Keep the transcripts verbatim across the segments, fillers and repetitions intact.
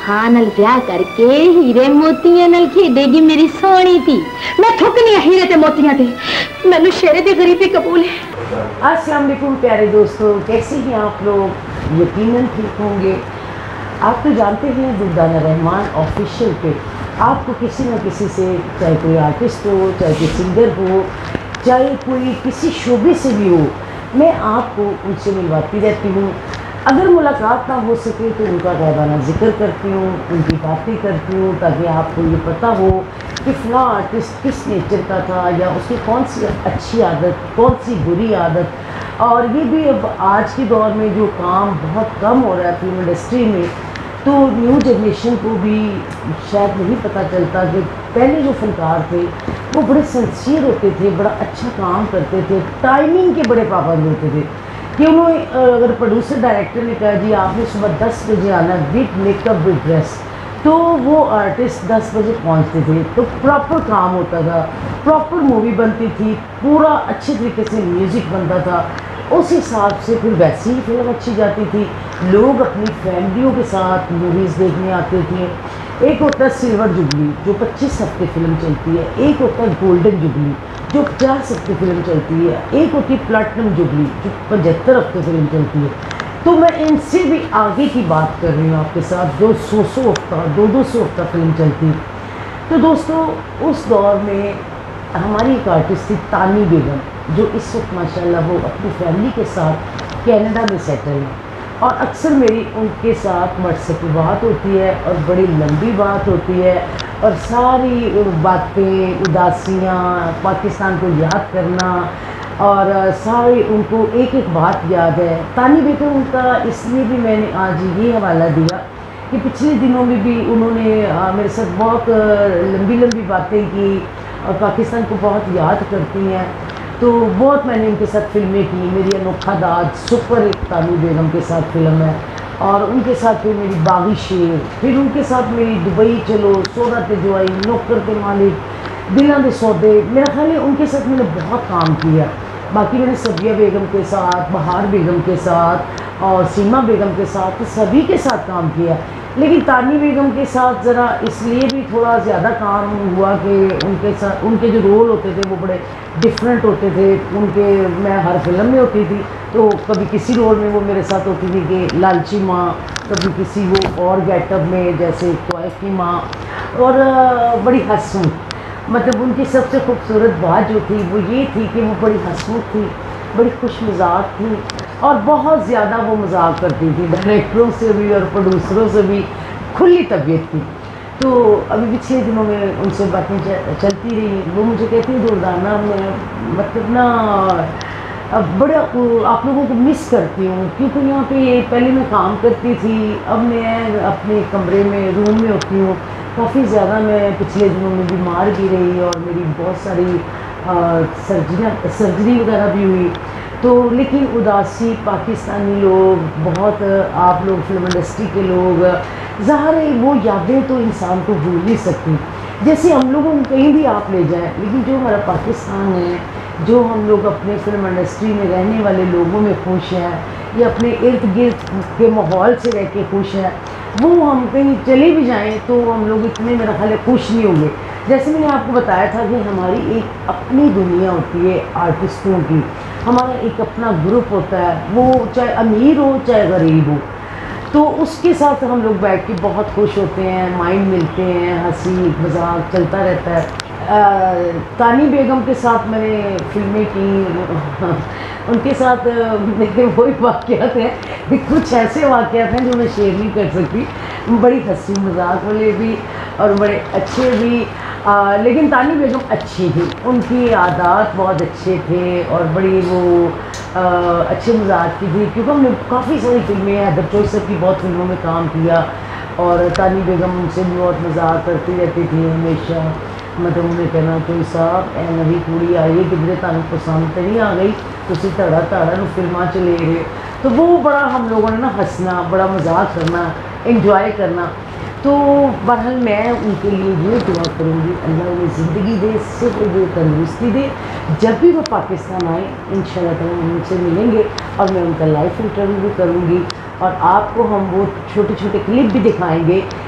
हां नल ब्याह करके हीरे मोतियां नल खेडेगी मेरी सोनी थी। मैं थुकनी हीरे ते मोतियां ते मैनू शेरे दी गरीबी कबूल है। अस्सलाम वालेकुम प्यारे दोस्तों, कैसे हैं आप लोग? यकीनन ठीक होंगे। आप तो जानते हैं दुर्दाना रहमान ऑफिशियल पे आपको किसी न किसी से, चाहे कोई आर्टिस्ट हो, चाहे कोई सिंगर हो, चाहे कोई किसी शोबे से भी हो, मैं आपको उनसे मिलवाती रहती हूँ। अगर मुलाकात ना हो सके तो उनका गैबाना जिक्र करती हूँ, उनकी बातें करती हूँ, ताकि आपको ये पता हो कि फ़लाँ आर्टिस्ट किस नेचर का था या उसकी कौन सी अच्छी आदत, कौन सी बुरी आदत। और ये भी अब आज के दौर में जो काम बहुत कम हो रहा है फिल्म इंडस्ट्री में, तो न्यू जनरेशन को भी शायद नहीं पता चलता कि पहले जो फनकार थे वो बड़े सिंसियर होते थे, बड़ा अच्छा काम करते थे, टाइमिंग के बड़े पाबंद होते थे। कि उन्होंने अगर प्रोड्यूसर डायरेक्टर ने कहा जी आपने सुबह दस बजे आना विद मेकअप विद ड्रेस, तो वो आर्टिस्ट दस बजे पहुंचते थे, तो प्रॉपर काम होता था, प्रॉपर मूवी बनती थी, पूरा अच्छे तरीके से म्यूज़िक बनता था। उस हिसाब से फिर वैसी ही फिल्म अच्छी जाती थी, लोग अपनी फैमिलियों के साथ मूवीज़ देखने आते थे। एक होता है सिल्वर जुबली जो पच्चीस हफ्ते फिल्म चलती है, एक होता है गोल्डन जुबली जो पचास हफ्ते फिल्म चलती है, एक होती है प्लेटिनम जुबली जो पचहत्तर हफ्ते फिल्म चलती है। तो मैं इनसे भी आगे की बात कर रही हूँ आपके साथ, जो सौ सौ हफ्ता दो दो सौ हफ्ता फिल्म चलती। तो दोस्तों उस दौर में हमारी एक आर्टिस्ट थी तानी बेगम, जो इस वक्त माशाल्लाह वो अपनी फैमिली के साथ कनाडा में सेटल है। और अक्सर मेरी उनके साथ व्हाट्सएप पे बात होती है और बड़ी लंबी बात होती है, और सारी बातें, उदासियाँ, पाकिस्तान को याद करना, और सारी उनको एक एक बात याद है। तानी बेगम का इसलिए भी मैंने आज ये हवाला दिया कि पिछले दिनों में भी उन्होंने आ, मेरे साथ बहुत लंबी लंबी बातें की और पाकिस्तान को बहुत याद करती हैं। तो बहुत मैंने उनके साथ फिल्में की, मेरी अनोखा दाद सुपर एक तानी बेगम के साथ फिल्म है, और उनके साथ फिर मेरी बागी शेर, फिर उनके साथ मेरी दुबई चलो, सौदा ते जुआई, नौकर के मालिक, दिलों के सौदे। मेरा ख्याल है उनके साथ मैंने बहुत काम किया। बाकी मैंने सबिया बेगम के साथ, बहार बेगम के साथ और सीमा बेगम के साथ, सभी के साथ काम किया। लेकिन तानी बेगम के साथ ज़रा इसलिए भी थोड़ा ज़्यादा काम हुआ कि उनके साथ उनके जो रोल होते थे वो बड़े डिफरेंट होते थे। उनके मैं हर फिल्म में होती थी, तो कभी किसी रोल में वो मेरे साथ होती थी कि लालची माँ, कभी किसी वो और गेटअप में जैसे तोइफ की माँ, और बड़ी हंसमुख। मतलब उनकी सबसे खूबसूरत बात जो थी वो ये थी कि वो बड़ी हंसमुख थी, बड़ी खुश मजाक थी, और बहुत ज़्यादा वो मजाक करती थी, डायरेक्टरों से भी और प्रोड्यूसरों से भी खुली तबीयत थी। तो अभी पिछले दिनों में उनसे बातें चलती रही, वो मुझे कहती है दुर्दाना मैं मतलब ना अब बड़ा आप लोगों को मिस करती हूँ, क्योंकि यहाँ पे पहले मैं काम करती थी, अब मैं अपने कमरे में रूम में होती हूँ। काफ़ी ज़्यादा मैं पिछले दिनों में बीमार भी रही और मेरी बहुत सारी सर्जरी सर्जरी वगैरह भी हुई। तो लेकिन उदासी पाकिस्तानी लोग बहुत, आप लोग फिल्म इंडस्ट्री के लोग, ज़ाहिर है वो यादें तो इंसान को भूल नहीं सकती। जैसे हम लोगों को कहीं भी आप ले जाएं, लेकिन जो हमारा पाकिस्तान है, जो हम लोग अपने फिल्म इंडस्ट्री में रहने वाले लोगों में खुश हैं या अपने इर्द गिर्द के माहौल से रह के खुश हैं, वो हम कहीं चले भी जाएं तो हम लोग इतने मेरा ख्याल है खुश नहीं होंगे। जैसे मैंने आपको बताया था कि हमारी एक अपनी दुनिया होती है आर्टिस्टों की, हमारा एक अपना ग्रुप होता है, वो चाहे अमीर हो चाहे गरीब हो, तो उसके साथ हम लोग बैठ के बहुत खुश होते हैं, माइंड मिलते हैं, हंसी मजाक चलता रहता है। तानी बेगम के साथ मैंने फिल्में की, उनके साथ मेरे वही वाक़यात हैं, कुछ ऐसे वाक़यात हैं जो मैं शेयर नहीं कर सकती, बड़ी हंसी मजाक वाले भी और बड़े अच्छे भी। आ, लेकिन तानी बेगम अच्छी थी, उनकी आदत बहुत अच्छे थे और बड़ी वो आ, अच्छे मजाक की थी, क्योंकि हमने काफ़ी सारी फिल्में, हैदर चौसर की बहुत फिल्मों में काम किया, और तानी बेगम उनसे भी बहुत मजाक करती रहती थी हमेशा। मतलब उन्हें कहना कोई साहब ए नवी कुड़ी आई है किधरे तुम पसंद तो नहीं आ गई, तुम धड़ा धड़ा फिल्मा च ले रहे। तो वो बड़ा हम लोगों ने ना हंसना, बड़ा मजाक करना, इंजॉय करना। तो बहरहाल मैं उनके लिए ये दुआ करूँगी अल्लाह उन्हें ज़िंदगी दे, सिर्फ दे, तंदुरुस्ती दे। जब भी वो पाकिस्तान आए इंशाल्लाह ताला हम उनसे मिलेंगे और मैं उनका लाइव इंटरव्यू भी करूँगी, और आपको हम वो छोटे छोटे क्लिप भी दिखाएंगे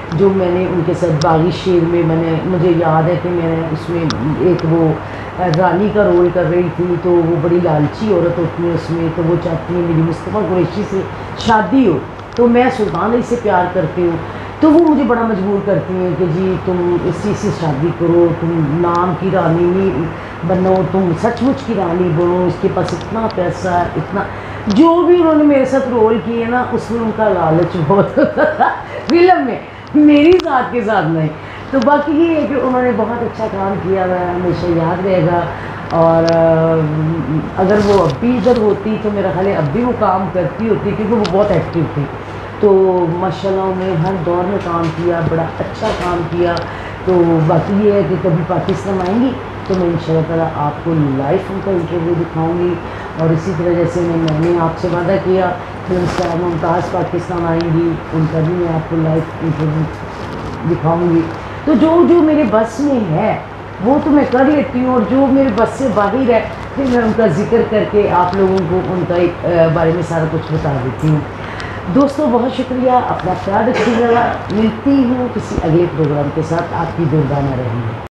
जो मैंने उनके साथ बागी शेर में मैंने मुझे याद है कि मैंने उसमें एक वो रानी का रोल कर रही थी, तो वो बड़ी लालची औरत होती है उसमें, तो वो चाहती है मेरी मुस्तफ़ा कुरैशी से शादी हो, तो मैं सुल्तान अली से प्यार करती हूँ। तो वो मुझे बड़ा मजबूर करती हैं कि जी तुम इसी से शादी करो, तुम नाम की रानी नहीं बनो, तुम सचमुच की रानी बनो, इसके पास इतना पैसा है, इतना जो भी उन्होंने मेरे साथ रोल किए ना उसमें उनका लालच बहुत होता था फिल्म में, मेरी साथ के साथ नहीं। तो बाकी ये है कि उन्होंने बहुत अच्छा काम किया, वह हमेशा याद रहेगा। और अगर वो अब भी इधर होती तो मेरा ख्याल है अब भी वो काम करती होती, क्योंकि वो बहुत एक्टिव थी। तो माशाल्लाह उन्होंने हर दौर में काम किया, बड़ा अच्छा काम किया। तो बाकी ये है कि कभी पाकिस्तान आएंगी तो मैं इंशाल्लाह ताला आपको लाइव उनका इंटरव्यू दिखाऊंगी। और इसी तरह जैसे मैं मैंने आपसे वादा किया फिल्म स्टार मुमताज़ पाकिस्तान आएंगी, उनका भी मैं आपको लाइव इंटरव्यू दिखाऊंगी। तो जो जो मेरे बस में है वो तो मैं कर लेती हूँ, और जो मेरे बस से बाहर है फिर मैं उनका जिक्र करके आप लोगों को उनका बारे में सारा कुछ बता देती हूँ। दोस्तों बहुत शुक्रिया, अपना ख्याल रखिएगा। मिलती हूँ किसी अगले प्रोग्राम के साथ, आपकी दुर्गाना रहेंगे।